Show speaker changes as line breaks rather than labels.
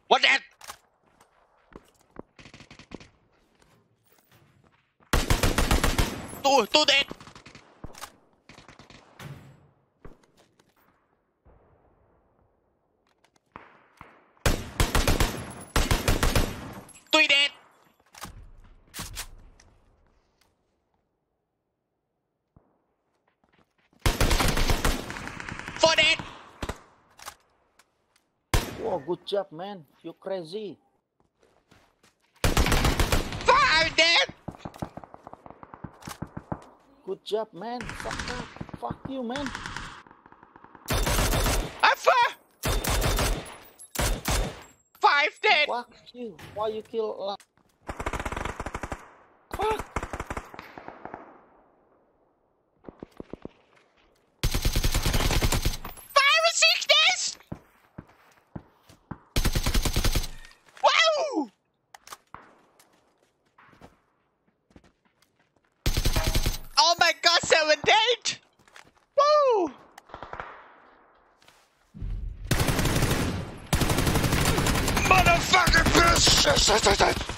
What that? Two dead. Three dead. Four dead.
Whoa, good job, man. You're crazy.
Five dead.
Good job, man. Fuck up. Fuck you, man.
Alpha. Five dead.
Fuck you. Why you kill? Fuck.
Wow! Oh my god, 7 dead! Woo! Motherfucking bitch!